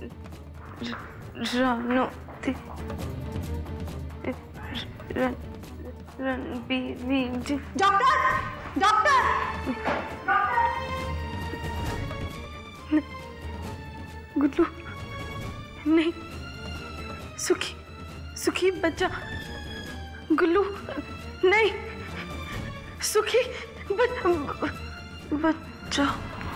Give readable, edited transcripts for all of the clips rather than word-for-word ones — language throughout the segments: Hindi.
रानो रणबीर जी। डॉक्टर डॉक्टर गुल्लू नहीं, सुखी सुखी बच्चा। गुल्लू नहीं, सुखी बच्चा।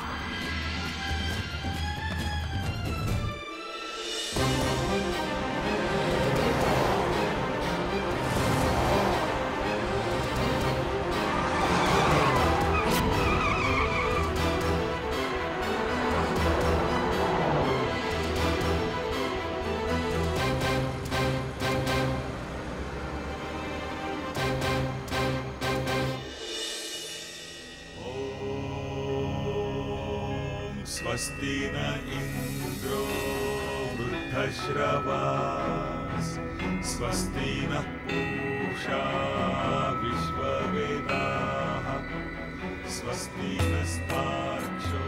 स्वस्ति न इंद्रो वृद्धश्रवास् स्वस्ति न पूषा विश्ववेदाः स्वस्ति नस्तार्क्ष्यो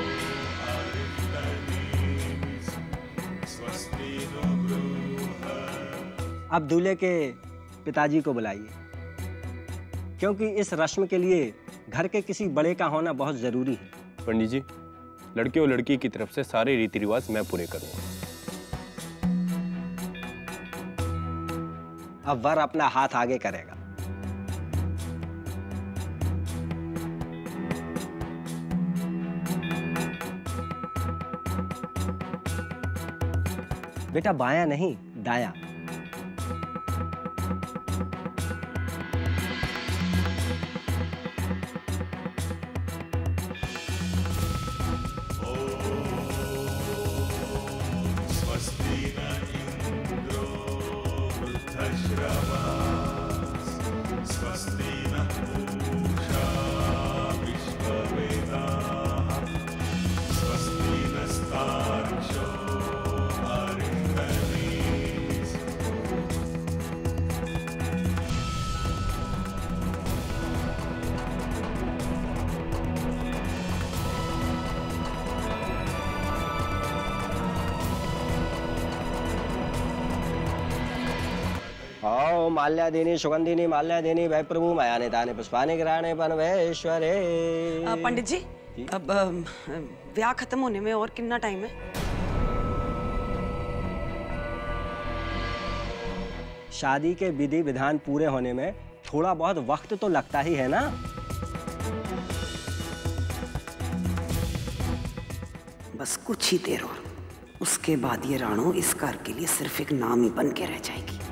अरिष्टनेमिः स्वस्ति नो बृहस्पतिः। अब दूल्हे के पिताजी को बुलाइए, क्योंकि इस रस्म के लिए घर के किसी बड़े का होना बहुत जरूरी है। पंडित जी, लड़के और लड़की की तरफ से सारे रीति रिवाज मैं पूरे करूंगा। अब वर अपना हाथ आगे करेगा। बेटा बायां नहीं, दायां। ओम माल्यादेनी सुगंधिनी माल्यादेनी भय प्रभु मायाने दाने पुष्पाने गिराने पनवेश्वरे। पंडित जी, अब ब्याह खत्म होने में और कितना टाइम है? शादी के विधि विधान पूरे होने में थोड़ा बहुत वक्त तो लगता ही है ना। बस कुछ ही देर और, उसके बाद ये राणो इस घर के लिए सिर्फ एक नाम ही बन के रह जाएगी।